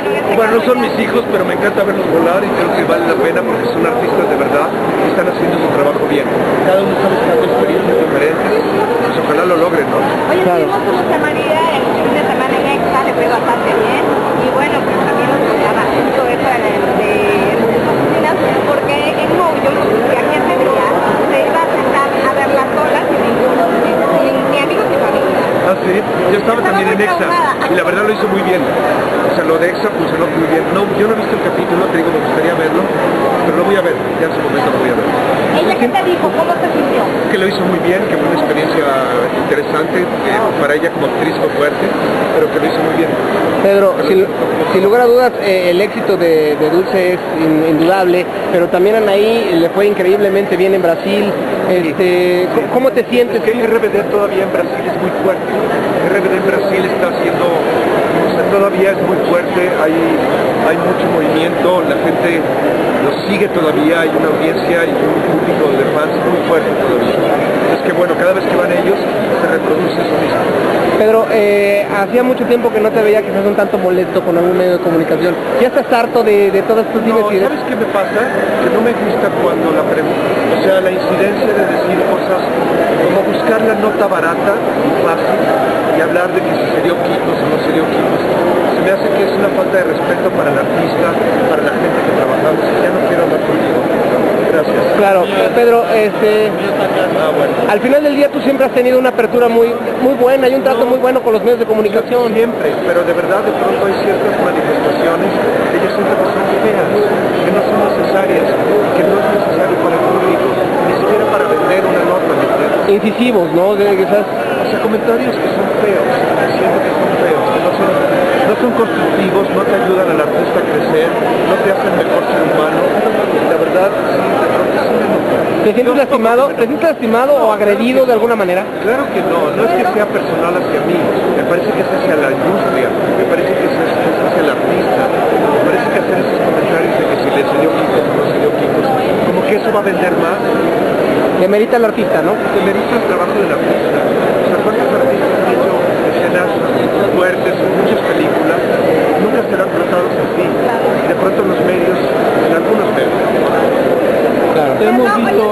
Bueno, no son mis hijos, pero me encanta verlos volar y creo que vale la pena porque son artistas de verdad y están haciendo su trabajo bien. Cada uno está buscando experiencias diferentes, pues ojalá lo logren, ¿no? Oye, tuvimos una María el fin de semana en Exa, le fue bastante bien y bueno, pues también nos tocaba mucho eso de oficinas porque en Moyo, que aquí en Sevilla, se iba a sentar a verlas solas sin ninguno, ni amigos ni familia. Ah, sí, yo estaba también en Exa y la verdad lo hizo muy bien. O sea, lo de Exa funcionó muy bien. No, yo no he visto el capítulo, te digo, me gustaría verlo, pero lo voy a ver, ya en su momento lo voy a ver. ¿Ella qué te dijo? ¿Cómo se sintió? Que lo hizo muy bien, que fue una experiencia interesante, para ella como actriz fue fuerte, pero que lo hizo muy bien. Pedro, sin lugar a dudas, el éxito de Dulce es indudable, pero también Anaí le fue increíblemente bien en Brasil. ¿Cómo te sientes? Es que RBD todavía en Brasil es muy fuerte. RBD en Brasil está haciendo, o sea, todavía es muy fuerte, hay mucho movimiento, la gente lo sigue todavía, hay una audiencia y un público de fans muy fuerte todavía. Es que bueno, cada vez que van ellos se reproduce eso mismo. Pedro, hacía mucho tiempo que no te veía quizás un tanto molesto con algún medio de comunicación. ¿Ya estás harto de todas tus dimes y ¿Sabes qué me pasa? Que no me gusta cuando la pregunta, o sea, la incidencia de decir cosas como buscar la nota barata y fácil y hablar de que si se dio quitos o no se dio quitos. Se me hace que es una falta de respeto para el artista, para la gente que trabajamos. Ya no quiero hablar contigo. Gracias. Claro, Pedro, bueno. al final del día tú siempre has tenido una apertura muy buena y un trato muy bueno con los medios de comunicación. Siempre, pero de verdad de pronto hay ciertas manifestaciones que yo siento que son feas, que no son necesarias, que no es necesario para el público, ni siquiera para vender una nota, ¿me entiendes? Incisivos, ¿no? Quizás. O sea, comentarios que son feos, que siento que son feos, que no son constructivos, no te ayudan al artista a crecer, no te hacen mejor ser humano. La verdad, sí, de pronto sí me enoja. ¿Te sientes lastimado o agredido de alguna manera? Claro que no es que sea personal hacia mí, me parece que es hacia la industria, me parece que es hacia el artista, me parece que hacer esos comentarios de que si le salió quicos o no salió quicos, como que eso va a vender más. Demerita al artista, ¿no? Demerita el trabajo del artista. O sea, ¿cuántos artistas han hecho escenas fuertes en muchas películas? Nunca serán tratados así. Y de pronto en los medios, en algunos medios. Claro. Hemos visto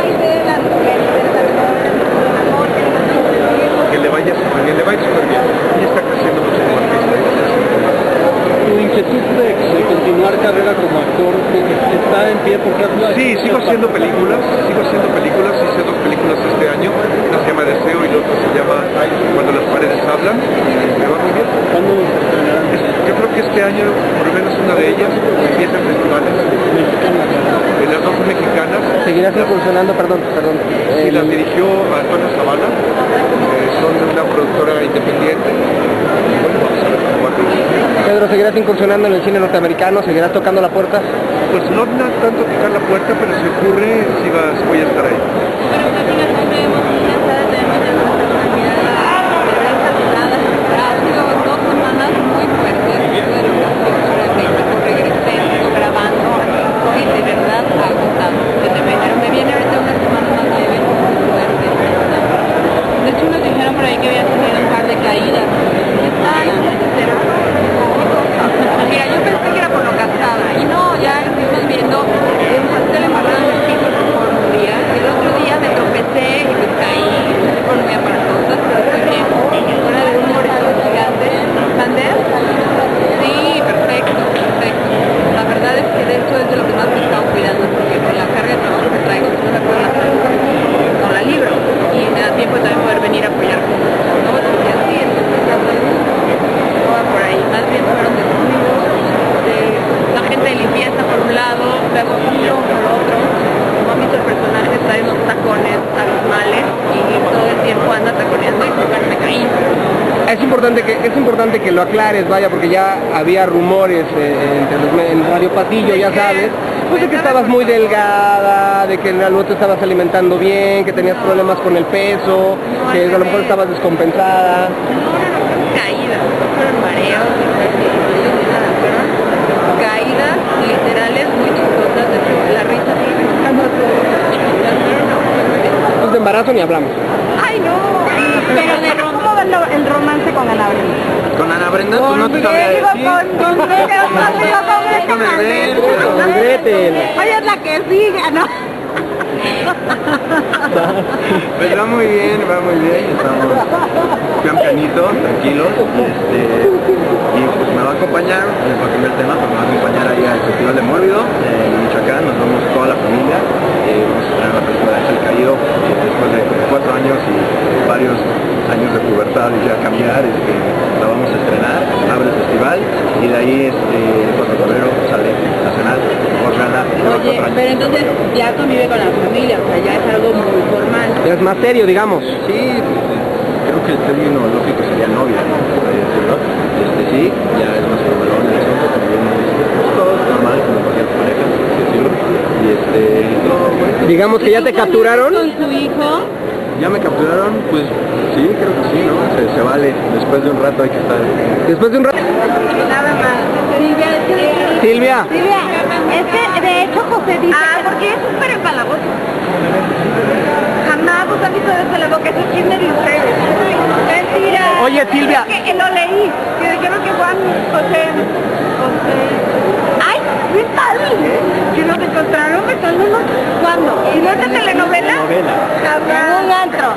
que le vaya súper bien, le va a ir súper bien. Y está creciendo mucho como artista. ¿Tu inquietud de continuar carrera como actor está en pie? Porque sí, sigo haciendo películas, hice 2 películas este año, una se llama Deseo y la otra se llama Cuando las paredes hablan, me va muy bien. ¿Cuándo? Yo creo que este año, por lo menos una de ellas, empieza en festivales. Las 2 mexicanas. ¿Seguirás incursionando? Perdón. Sí, las dirigió Antonio Zavala, son una productora independiente. Y bueno, vamos a ver cómo va. Pedro, ¿seguirás incursionando en el cine norteamericano? ¿Seguirás tocando la puerta? Pues no tanto tocar la puerta, pero si ocurre, sí voy a estar ahí. Es importante que lo aclares, vaya, porque ya había rumores en Radio Pasillo, ya sabes, pues de que estabas muy delgada, de que en realidad te estabas alimentando bien, que tenías problemas con el peso, que a lo mejor estabas descompensada. Caídas, fueron mareos, caídas literales muy chistosas, de hecho la risa sí me está más Pues de embarazo ni hablamos. ¡Ay, no! Pero ¿cómo va el romance con Ana Brenda? ¿Con Ana Brenda? Con no te sabía Miguel, decir. con Con Gretel. Oye, es la que sigue, ¿no? Pues va muy bien, estamos pian pianito, tranquilos, y pues me va a acompañar, para cambiar el tema, pues me va a acompañar ahí al Festival de Mórbido, en Michoacán, nos vamos toda la familia, vamos a estrenar la película de Ángel Caído, después de 4 años y varios años de pubertad y ya cambiar, la vamos a estrenar, abre el festival, y de ahí el 4 de febrero sale nacional, Organa. Oye, pero entonces ya convive con la familia, o sea, ya es algo muy formal. Ya es más serio, digamos. Sí, creo que el término lógico sería novia, ¿no? Sí, ya es más formalón el asunto, también es todo normal, como cualquier pareja, por así decirlo. Y todo, bueno. Digamos que ya te capturaron. ¿Con tu hijo? ¿Ya me capturaron? Pues sí, creo que sí, ¿no? Se vale, después de un rato hay que estar. Después de un rato. Nada más. Silvia. Es que de hecho José dice... porque es súper empalagoso. Jamás vos han visto desde la boca, eso es chisme de ustedes. Mentira. Oye, Silvia. Es que lo leí, que dijeron que Juan José... ¡Ay! ¡Qué padre! Que nos encontraron besándonos. ¿Cuándo? ¿Y no es de telenovela? En un antro.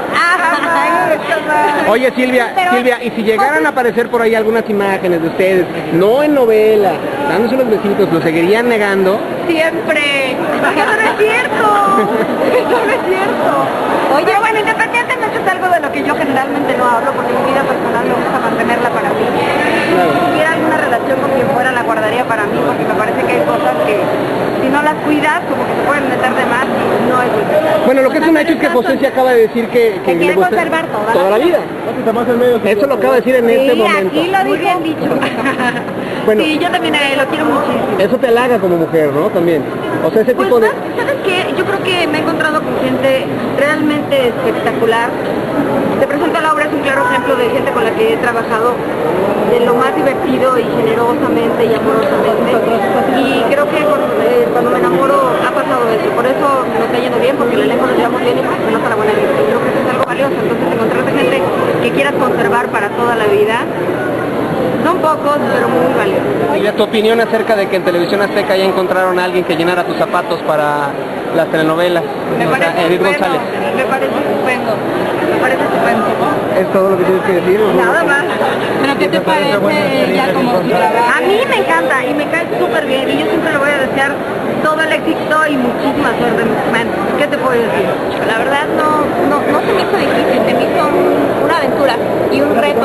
Oye, Silvia, y si llegaran a aparecer por ahí algunas imágenes de ustedes, no en novela, dándose unos besitos, ¿lo seguirían negando? Siempre. Eso no es cierto. Eso no es cierto. Oye, pero bueno, independientemente es algo de lo que yo generalmente no hablo, porque mi vida personal me gusta mantenerla para mí. Si tuviera alguna relación con quien fuera, la guardaría para mí, porque me parece que hay cosas que si no las cuidas, como que se pueden meter de más y no es bueno. Bueno, lo que es un hecho es que José se acaba de decir que quiere le gusta conservar toda la vida. Eso lo acaba de decir en este momento. Aquí lo dije en dicho. Bueno, sí, yo también lo quiero muchísimo. Eso te halaga como mujer, ¿no? También. O sea, ese Pues, tipo de... ¿sabes qué? Yo creo que me he encontrado con gente realmente espectacular. Te presento la obra, es un claro ejemplo de gente con la que he trabajado de lo más divertido y generosamente y amorosamente. Y creo que cuando me enamoro ha pasado eso. Por eso me está yendo bien, porque el elenco nos llevamos bien y porque se nota la buena vida. Y creo que eso es algo valioso. Entonces, encontrarte gente que quieras conservar para toda la vida, son pocos, pero muy valiosos. ¿Y de tu opinión acerca de que en Televisión Azteca ya encontraron a alguien que llenara tus zapatos para las telenovelas? Me parece Edith estupendo, González. me parece estupendo, me parece estupendo. ¿Es todo lo que tienes que decir? Nada más. ¿Pero qué te parece ya como su trabajo? A mí me encanta y me cae súper bien y yo siempre le voy a desear todo el éxito y muchísima suerte. Man, ¿qué te puedo decir? La verdad no se me hizo difícil, se me hizo una aventura y un reto.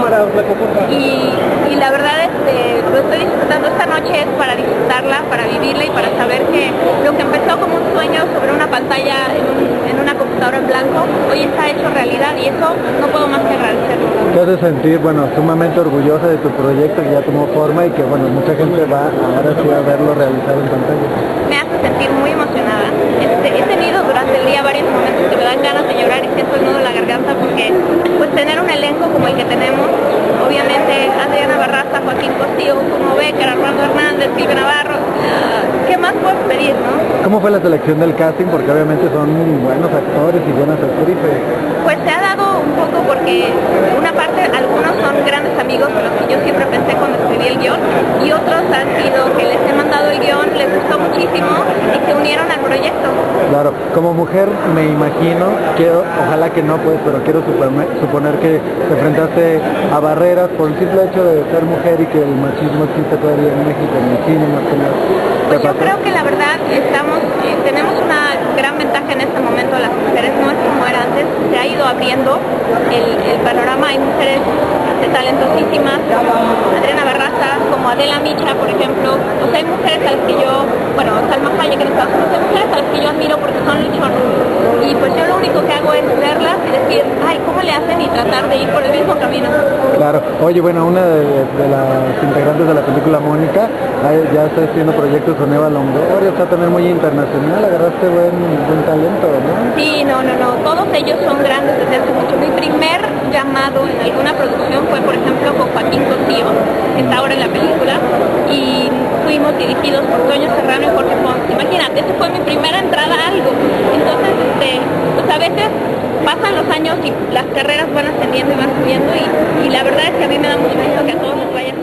Y la verdad lo estoy disfrutando. Esta noche es para disfrutarla, para vivirla y para saber que lo que empezó como un sueño sobre una pantalla en una computadora en blanco, hoy está hecho realidad y eso no puedo más que agradecerlo. Te hace sentir, bueno, sumamente orgullosa de tu proyecto que ya tomó forma y que, bueno, mucha gente va ahora sí a verlo realizado en pantalla. Me hace sentir muy emocionada. He tenido durante el día varios momentos que me dan ganas de llorar y siento el nudo en la garganta porque pues tener un elenco como el que tenemos, obviamente Adriana Barraza, Joaquín Cosío, como Becker, Armando Hernández, Silvia Navarro, ¿qué más puedes pedir, no? ¿Cómo fue la selección del casting? Porque obviamente son buenos actores y buenas actrices. Pues se ha dado un poco porque una parte, algunos son grandes amigos con los que yo siempre pensé cuando escribí el guión y otros han sido que les he mandado el guión, les gustó muchísimo y se unieron al proyecto. Claro, como mujer me imagino, ojalá que no pues, pero quiero suponer que te enfrentaste a barreras por el simple hecho de ser mujer y que el machismo existe todavía en México, en el cine más que nada. Pues yo creo que la verdad tenemos una gran ventaja en este momento las mujeres, no es como era antes, se ha ido abriendo el panorama, hay mujeres talentosísimas como Adriana Barraza, como Adela Micha, por ejemplo, o sea, hay mujeres a las que yo, bueno, Salma Hayek en Estados Unidos, hay mujeres a las que yo admiro porque son luchonas, y pues yo lo único que hago es verlas y decir, ay, ¿cómo le hacen? Y tratar de ir por el mismo camino. Claro, oye, bueno, una de las integrantes de la película, Mónica, ya está haciendo proyectos con Eva Longoria, está también muy internacional, agarraste buen talento, ¿no? Sí, no, todos ellos son grandes desde hace mucho. Mi primer llamado en alguna producción fue, por ejemplo, con Joaquín Cosío, que está ahora en la película, y fuimos dirigidos por Toño Serrano y Jorge Pons. Imagínate, esa fue mi primera entrada a algo. Entonces, pues a veces pasan los años y las carreras van ascendiendo y van subiendo, y la verdad es que a mí me da mucho gusto que a todos les vaya